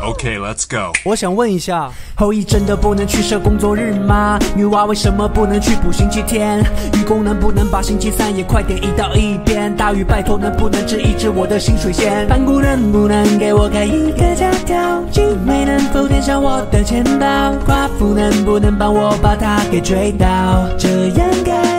Okay, let's go. 我想问一下，后羿真的不能去设工作日吗？女娲为什么不能去补星期天？愚公能不能把星期三也快点移到一边？大禹拜托能不能治一治我的薪水线？盘古能不能给我开一个家教？精美能否填上我的钱包？夸父能不能帮我把他给追到？这样该